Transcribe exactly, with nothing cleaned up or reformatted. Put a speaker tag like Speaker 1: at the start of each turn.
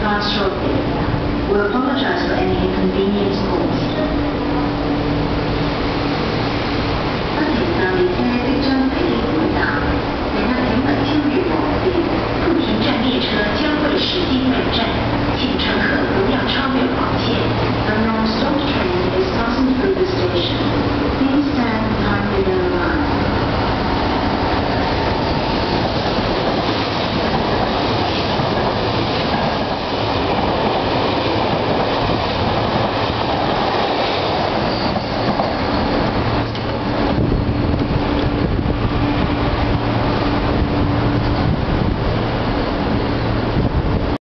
Speaker 1: depart shortly. We apologize for any inconvenience caused. 不停站列車即將駛經會站，請問請問超越黃線，不停站列車將會駛經每